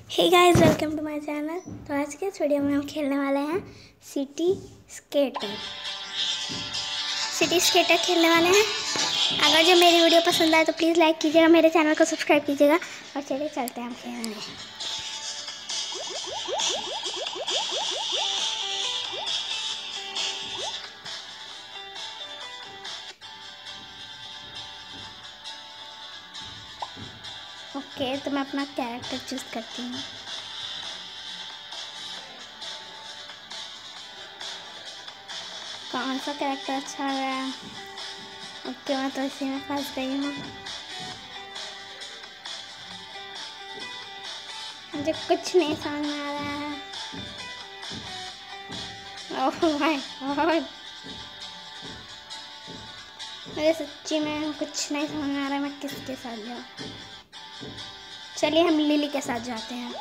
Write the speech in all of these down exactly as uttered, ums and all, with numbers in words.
Hey guys, welcome to my channel. तो आज के इस वीडियो में हम खेलने वाले हैं सिटी स्केटर सिटी स्केटर खेलने वाले हैं। अगर जो मेरी वीडियो पसंद आए तो प्लीज़ लाइक कीजिएगा, मेरे चैनल को सब्सक्राइब कीजिएगा और चलिए चलते हैं हम खेलने। ओके, तो मैं अपना कैरेक्टर चूज करती हूँ। कौन सा कैरेक्टर अच्छा लग रहा है? ओके, मैं तो इसी में फंस गई हूँ। मुझे कुछ नहीं समझ में आ रहा है। ओह माय गॉड, मुझे सच्ची में कुछ नहीं समझ में आ रहा है मैं किसके साथ जाऊँ। चलिए हम लिली के साथ जाते हैं।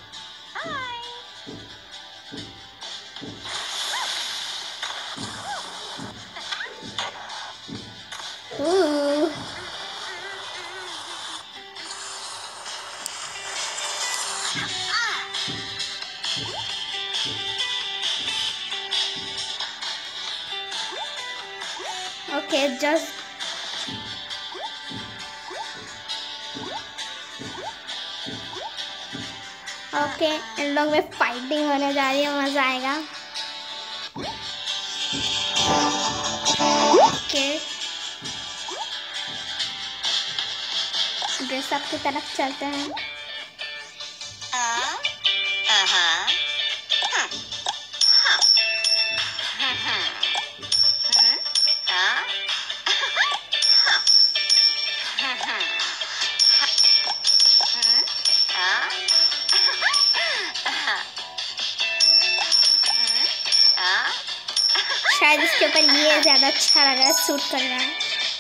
ओके, जस्ट ओके इन लोग में फाइटिंग होने जा रही है, मजा आएगा। ओके, ड्रेस अप की तरफ चलते हैं। शायद इसके ऊपर ये ज़्यादा अच्छा लग रहा है, सूट कर रहा है।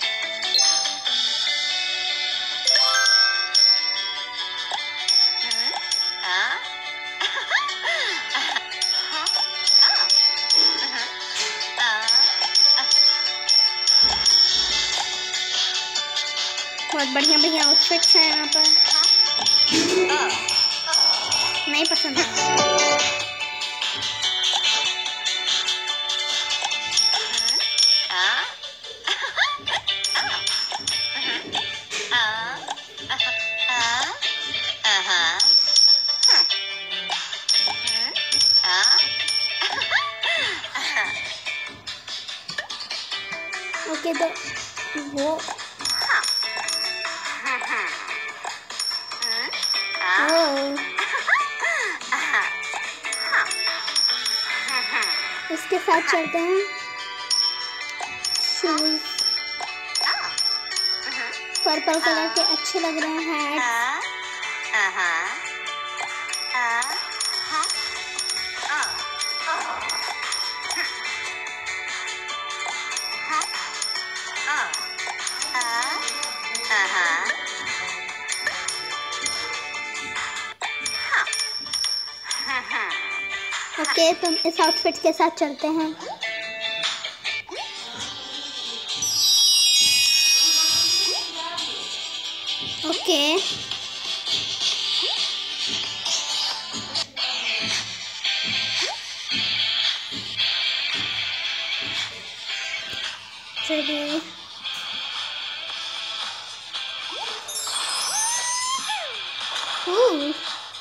बहुत बढ़िया बढ़िया आउटफिट्स हैं यहाँ पर। नहीं पसंद है। ओके, तो वो ओ, इसके साथ चलते हैं। शूज पर्पल कलर के अच्छे लग रहे हैं। हैट्स ओके, तुम इस आउटफिट के साथ चलते हैं। ओके, चलिए ओह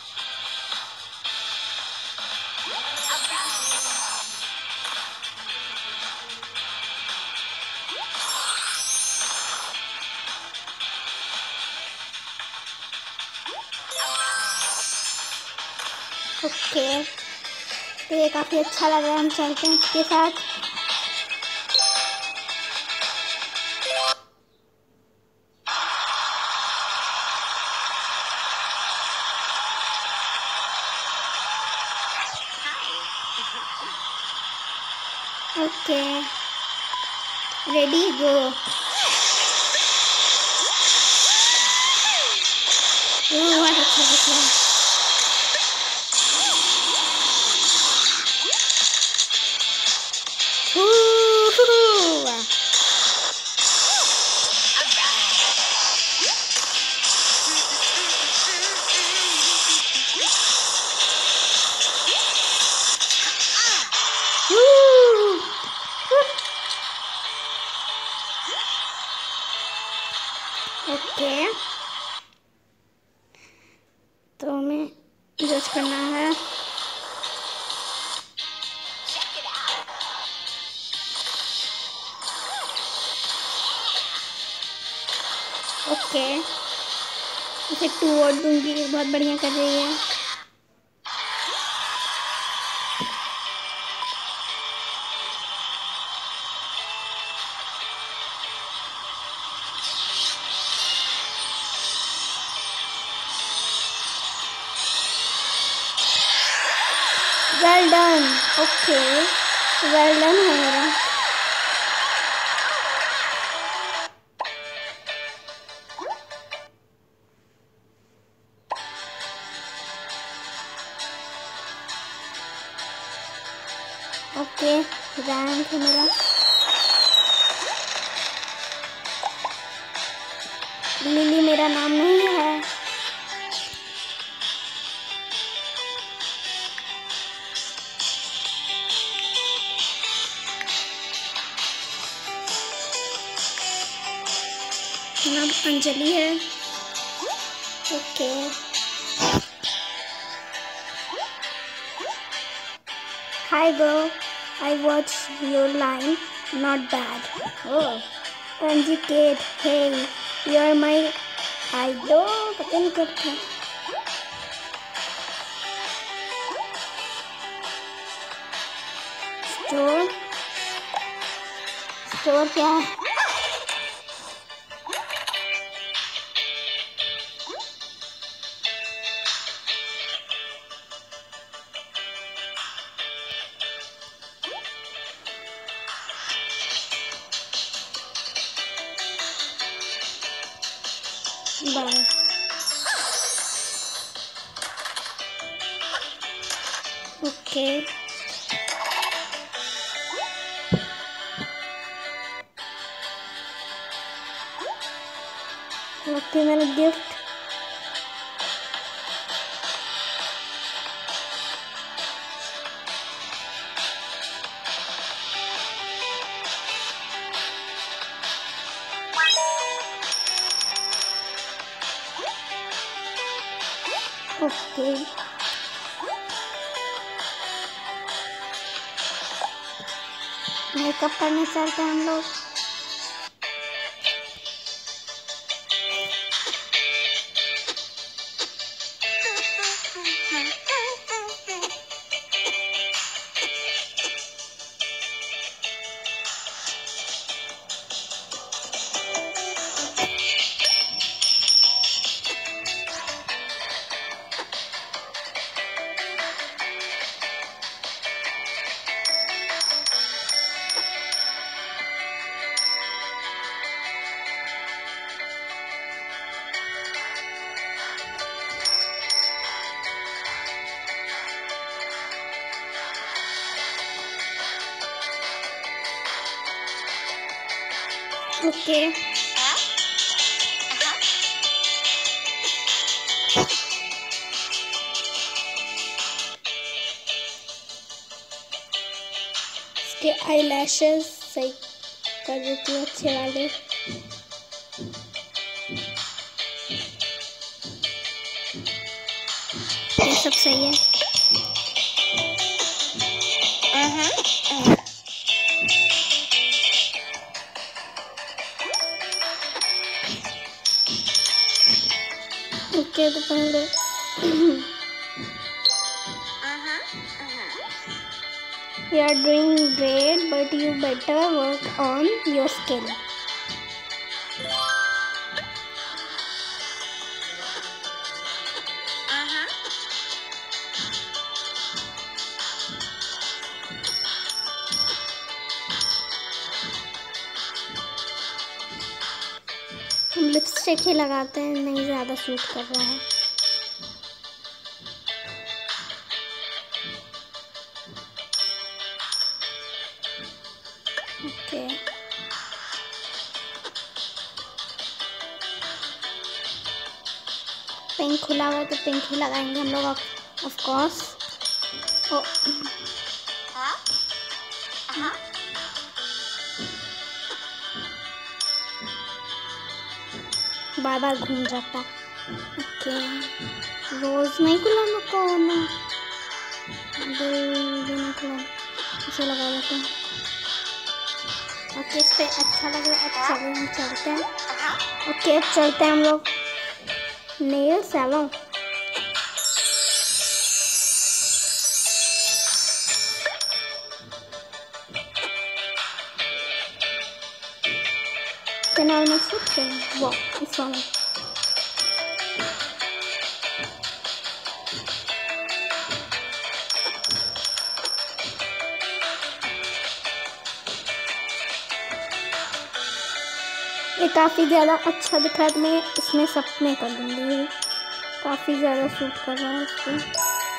ओके, तो ये काफ़ी अच्छा लग रहा है। हम चलते हैं इसके साथ। Okay, ready go. बहुत अच्छा लग रहा है। ओके, तो हमें यूज करना है। ओके, इसे टू और दूंगी, बहुत बढ़िया कर रही है। Well done. Okay, well done है मेरा। ओके, रैंक है मेरा। लिली मेरा नाम नहीं है। नाम अंजलि है। Okay, hi girl, I watch your line, not bad. Oh एंजिकेट, hey you are my idol. पता नहीं क्या था। स्टोर, स्टोर क्या है? बाय। ओके, ओके मेरा गिफ्ट। ओके, मेकअप करने चलते हैं हम लोग। ओके, इसके आई लैशेस सही कर देती हूँ, अच्छे वाले। ये सब सही है। ओके, तो पहले you are doing great, but you better work on your skill. हम लिपस्टिक ही लगाते हैं, नहीं ज़्यादा सूट कर रहा है। ओके, पिंक खुला हुआ तो पिंक ही लगाएंगे हम लोग ऑफ कोर्स। ओ बार बार घूम जाता। ओके, रोज नहीं खुलाना कौन इसे लगा देते हैं। ओके, इस पे अच्छा लग रहा है। अच्छा हम चलते हैं। ओके, चलते हैं हम लोग नेल सैलून। फिलहाल में सकते हैं वो इस वाला। ये काफ़ी ज़्यादा अच्छा दिख रहा है तो मैं इसमें सब में कर दूँगी। काफ़ी ज़्यादा सूट कर रहा है इस पर।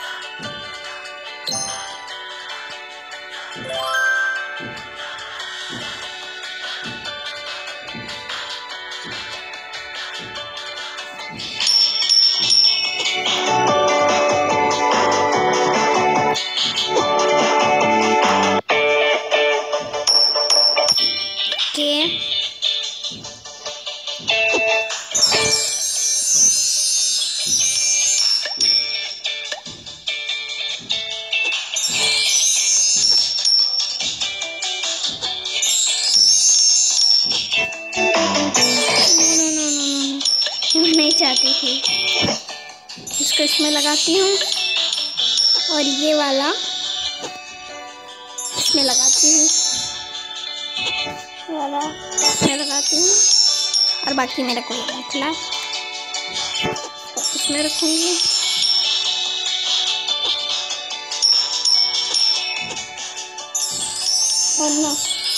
नहीं चाहती थी इसको इसमें लगाती हूँ और ये वाला इसमें लगाती हूँ, वाला इसमें लगाती हूँ और बाकी मेरा कोई नहीं खुला इसमें रखूँगी। और ना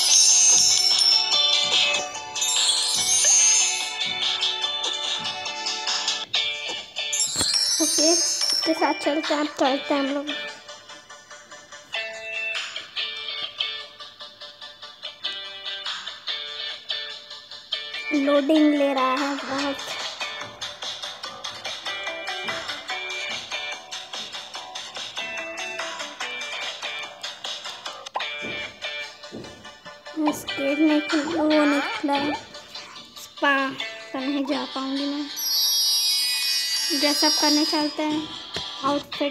ओके, इसके साथ चलते हैं। चलते हैं हम लोग। लोडिंग ले रहा है बहुत। स्केट नहीं खुल वो नहीं खुला। स्पा तो नहीं जा पाऊंगी मैं। ड्रेसअप करने चलते हैं। Outfit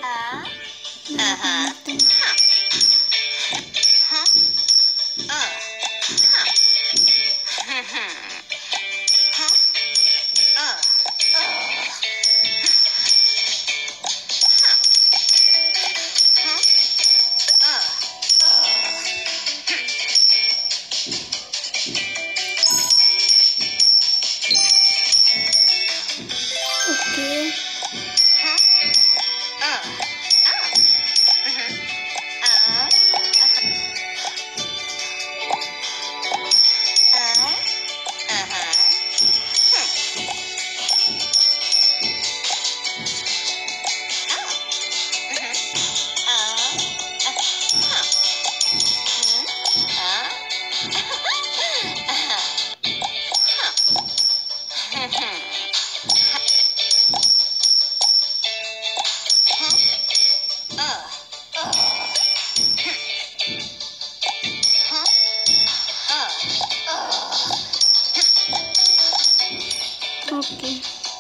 okay.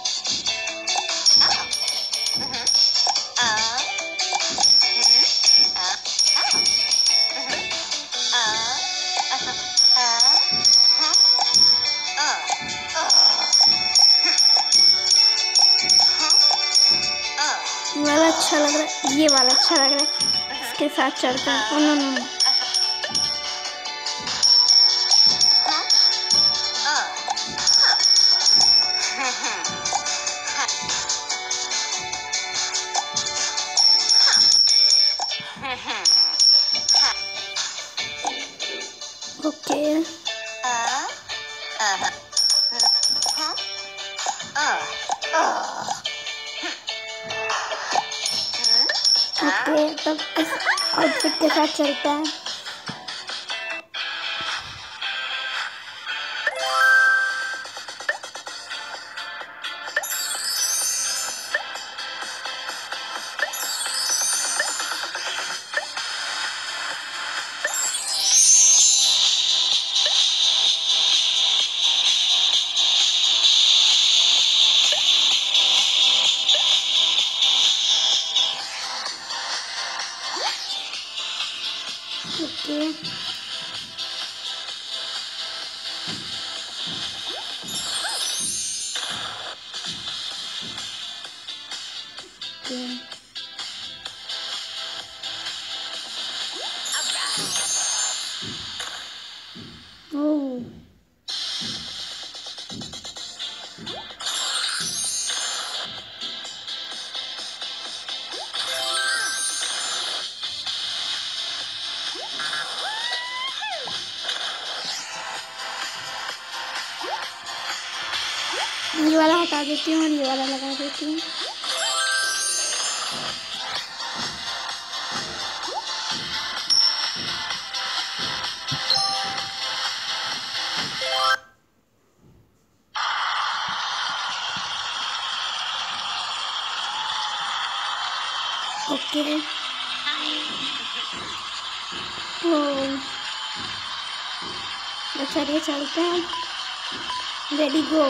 वाला अच्छा लग रहा है, ये वाला अच्छा लग रहा है। इसके साथ चलते हैं। Oh no no okay. Okay, तब इस आउटफिट के साथ चलता है। ये वाला हटा देती हूँ और ये वाला लगा देती हूँ। ओके ओ चलिए चलते हैं। Ready go.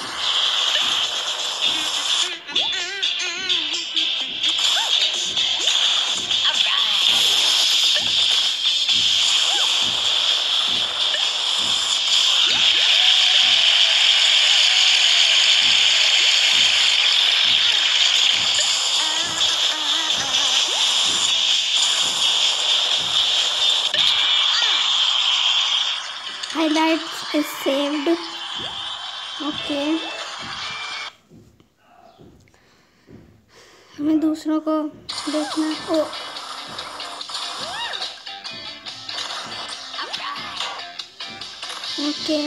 Highlights is saved. Okay. हमें दूसरों को देखना। Oh okay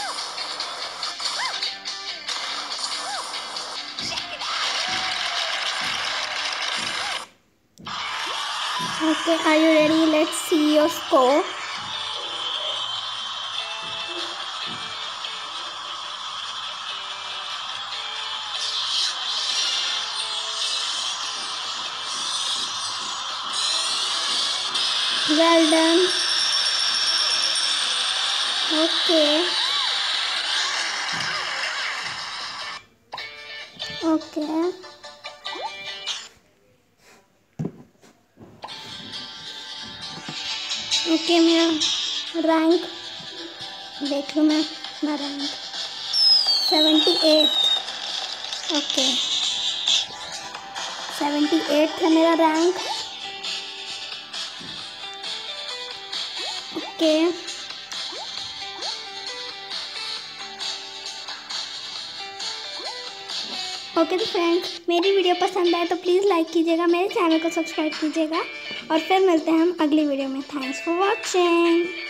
okay are you ready? Let's see your score. Well done. Okay. Okay. Okay, मेरा रैंक देख लूँ मैं अपना rank seventy eight. Okay seventy eight है मेरा रैंक। ओके ओके तो फ्रेंड्स, मेरी वीडियो पसंद आए तो प्लीज़ लाइक कीजिएगा, मेरे चैनल को सब्सक्राइब कीजिएगा और फिर मिलते हैं हम अगली वीडियो में। Thanks for watching.